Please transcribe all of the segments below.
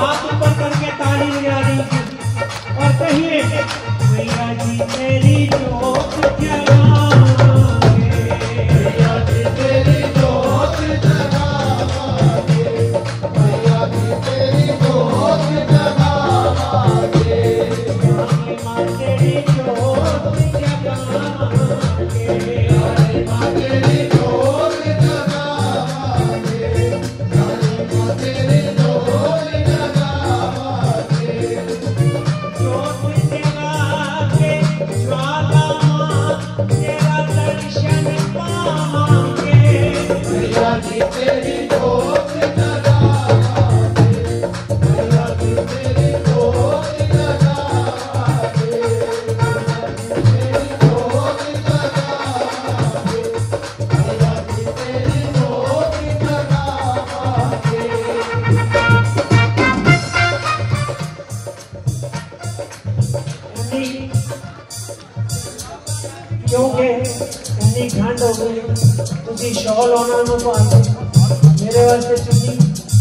हाथ ऊपर करके ताली बजा दीजिए और कहिए मैया जी तेरी जोत जगाओगे, मैया जी तेरी जोत जगाओगे, मैया जी तेरी जोत जगाओगे, माँ तेरी जोत जगाओगे, माँ तेरी जोत जगाओगे, माँ तेरी जोत जगाओगे, जोत जगा के ज्वाला माँ तेरा दर्शन पावांगे, मैया जी तेरी जोत जगाओगे, मैया जी तेरी जोत जगाओगे, तेरी जोत जगाओगे, मैया जी तेरी जोत जगाओगे। क्योंकि इतनी ठंड हो गई तुसी शॉल होना नु पाते मेरे वास्ते चुन्नी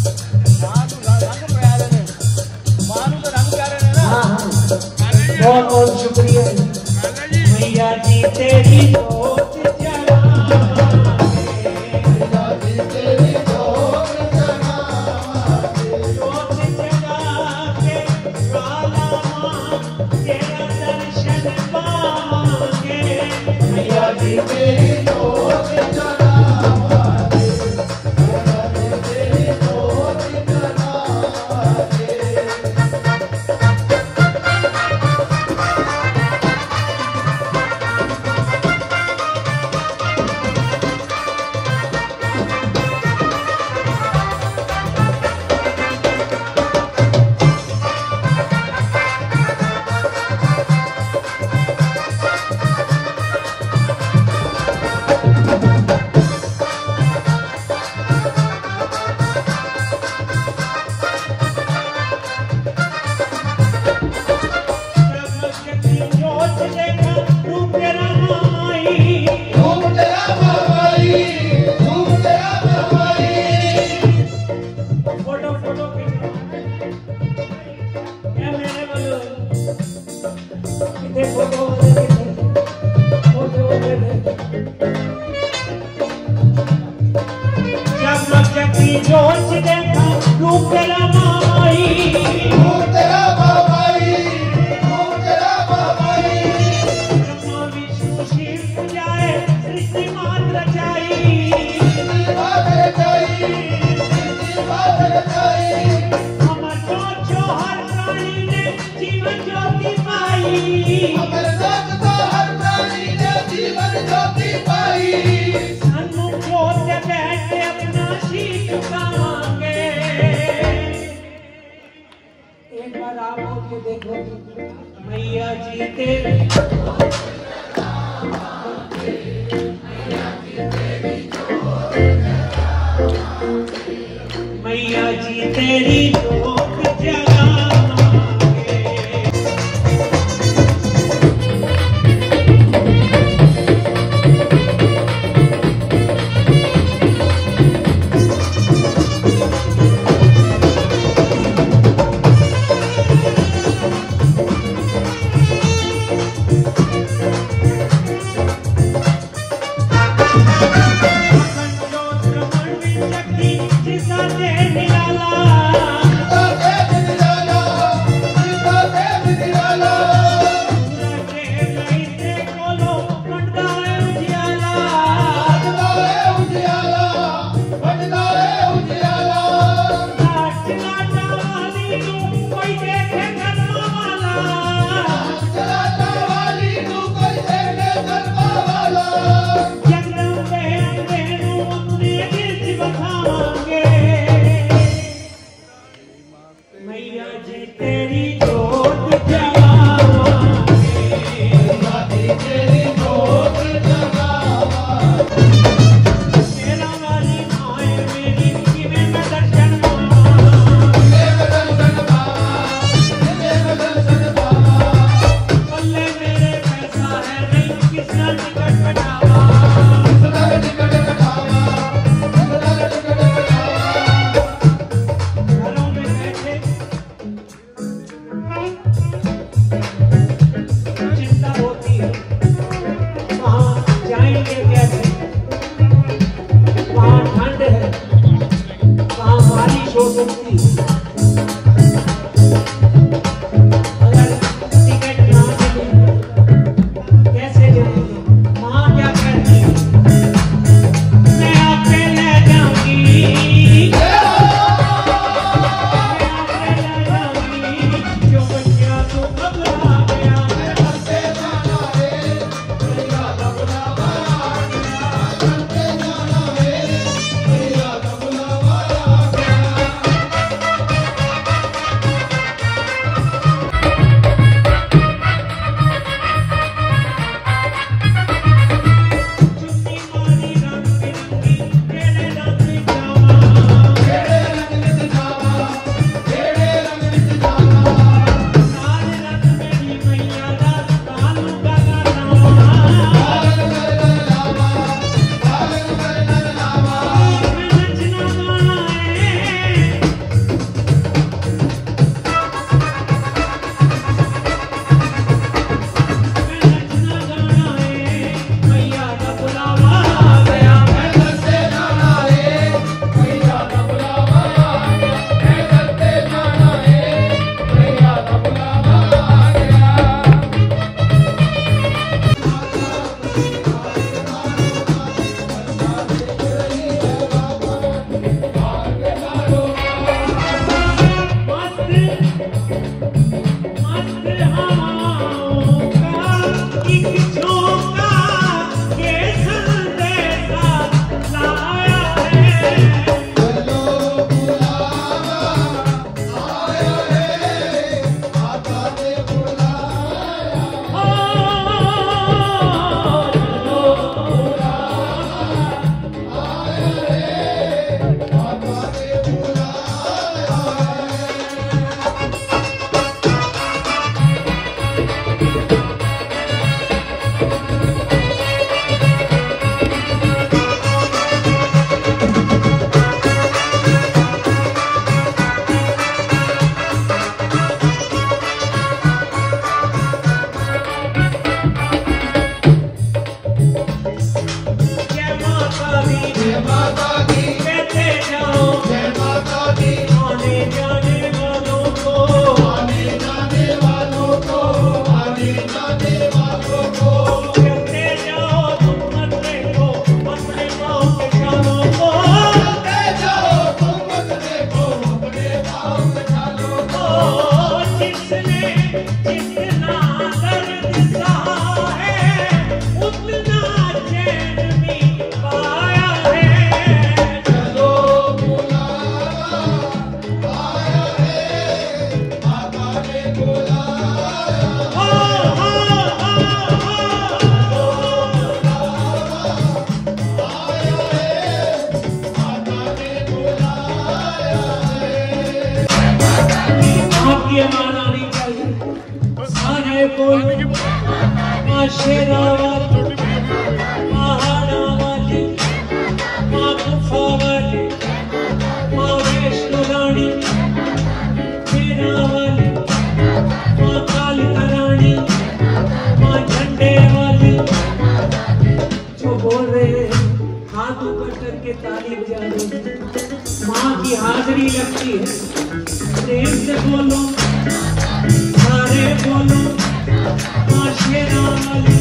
हाँ हाँ बहुत बहुत शुक्रिया मैया जी तेरी जोत जगाओगे, मैया जी तेरी जोत जगाओगे, जोत जगा के ज्वाला माँ तेरा दर्शन पावांगे, मैया जी तेरी जोत जगाओगे, मैया जी तेरी जोत जगाओगे। जोत देखा रूप तेरा माई धूम तेरा भवाई, धूम तेरा भवाई, फोटो फोटो क्या मेरे बोलो कितने फोटो जगमग जोत देखा रूप तेरा माई धूम तेरा भवाई, धूम तेरा भवाई, ब्रह्मा विष्णु शिव पूजाए सृष्टि मात रचाई सृष्टि बादल जाई, सृष्टि बादल जाई, अमर जो हर प्राणी ने जीवन ज्योति पाई अमर जोत तो हर प्राणी ने जीवन ज्योति पाई। सन्मुख होते बैठे अपना शीश झुकाएंगे। एक बार आप बोल के देखो मैया जी तेरी मैया जी तेरी जोत जगाओगे। जिसका दे निराला बोलो माँ शेरावाली, पहाड़ावाली, माँ गुफावाली, माँ वैष्णो रानी, शेरावाली, माँ कालिका रानी, माँ झंडे वाली। जो बोल रहे हैं हाथ ऊपर करके ताली बजा दो। माँ की हाजिरी लगती है। प्रेम से बोलो, सारे बोलो माँ शेरावाली,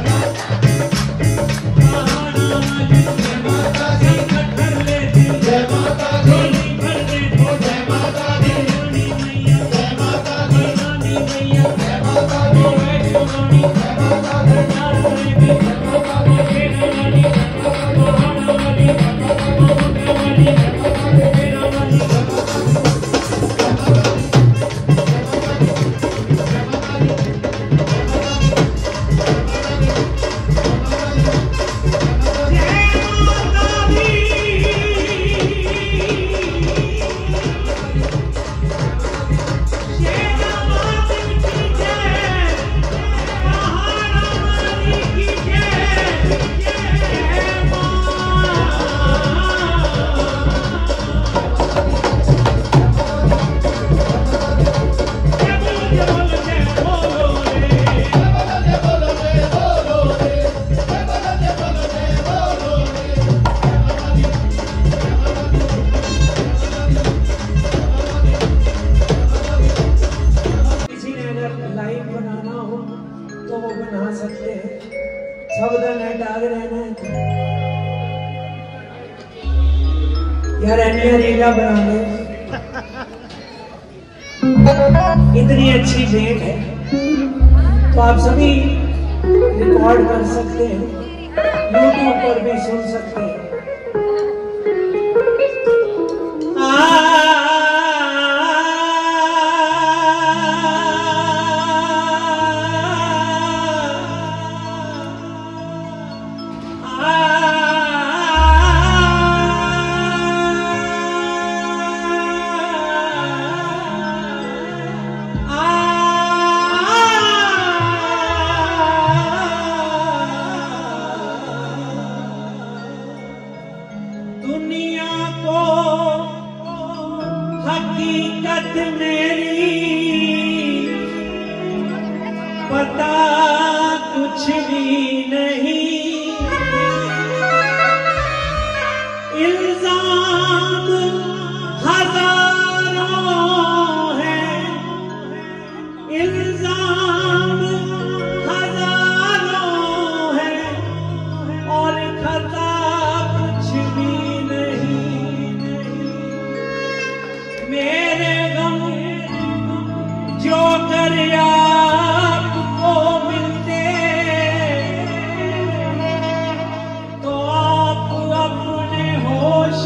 पहाड़ावाली, कर ले दिल, झोली भर दे दो, रानी मैया, रानी मैया, वैष्णो रानी, प्यार करेगी, शेरावाली, पहाड़ावाली, गुफावाली, शेरावाली। यार एनिया रीला बना ले, इतनी अच्छी भेंट है तो आप सभी रिकॉर्ड कर सकते हैं, यूट्यूब पर भी सुन सकते हैं। दुनिया को हकीकत मेरी पता कुछ भी नहीं, इल्जाम हजारों हैं, इल्जाम हजारों हैं और खता कुछ भी नहीं। मेरे गम जो कर आपको मिलते तो आप अपने होश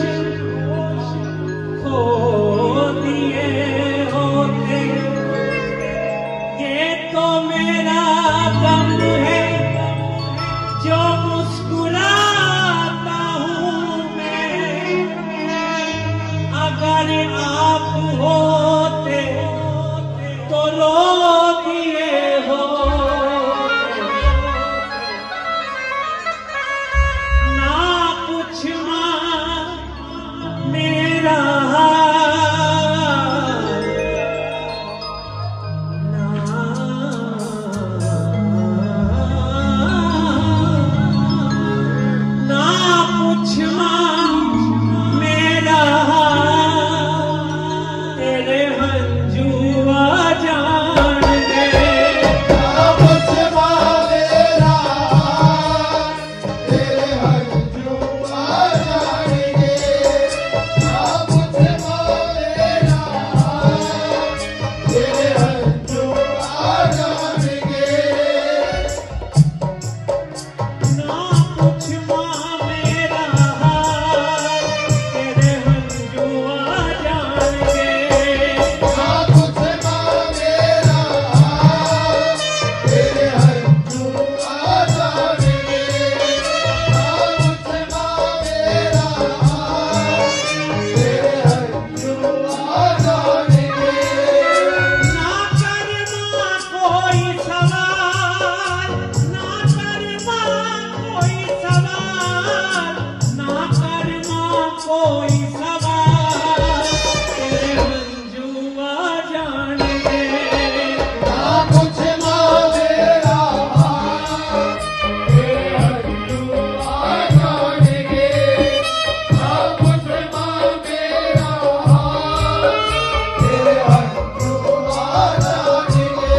खो दिए होते। ये तो मेरा गम है जो मुस्कुराता हूँ मैं, अगर आप होते तो रो महाराज के।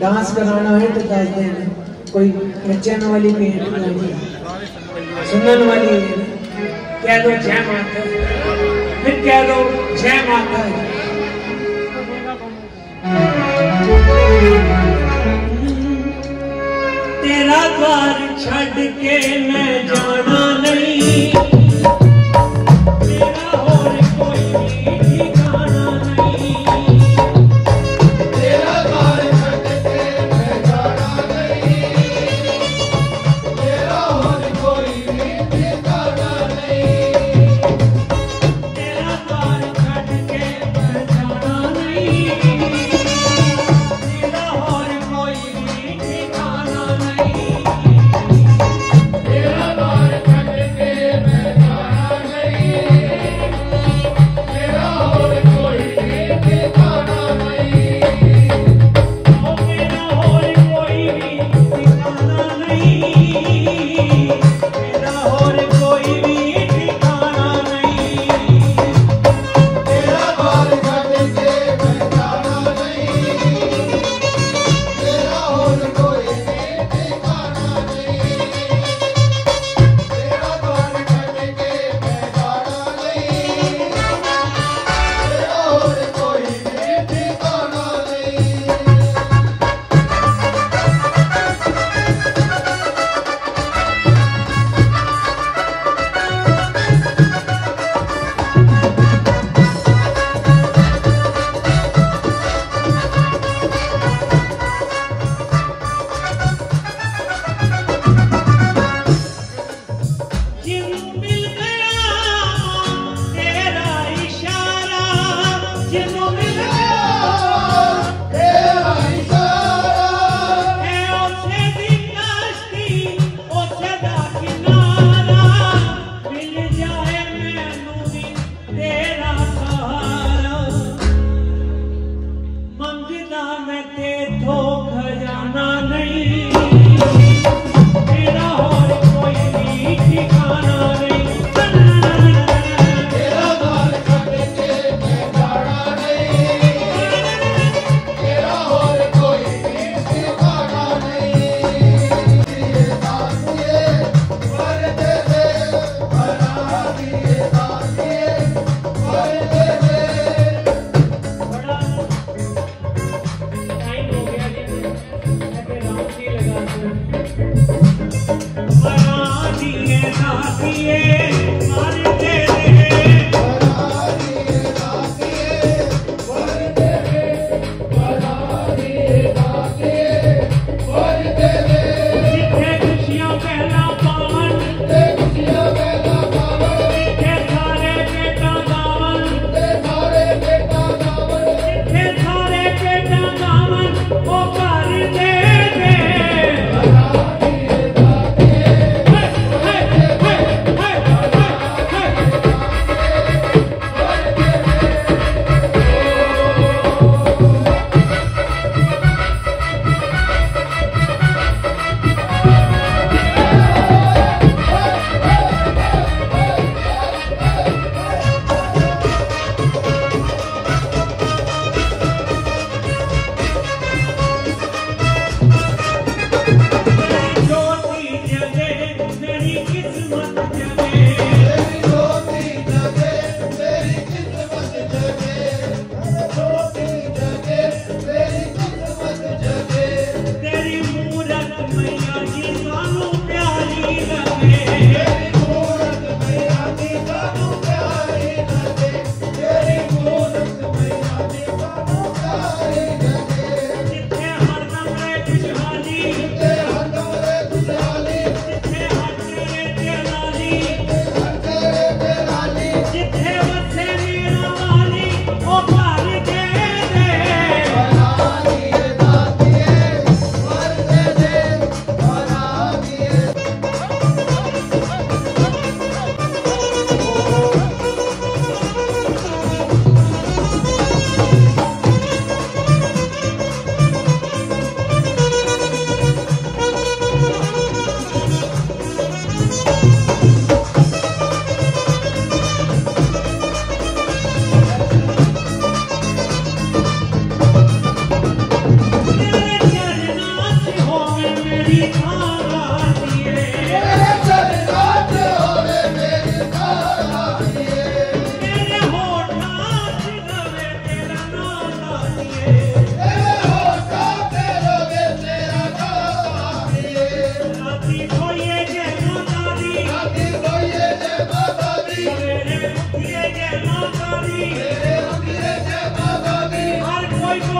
डांस कराना है तो दस देना, कोई नचन वाली भेंट नहीं, सुनने वाली है। कह दो जय माता, फिर कह दो जय माता। तेरा द्वार छड़ के मैं जाना नहीं, तेरा और कोई ठिकाना नहीं। तेरा द्वार छड़ के मैं जाना नहीं, तेरा और कोई ठिकाना नहीं। तेरा द्वार छड़ के मैं जाना नहीं, तेरा और कोई ठिकाना नहीं। तेरा द्वार छड़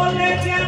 बोले क्या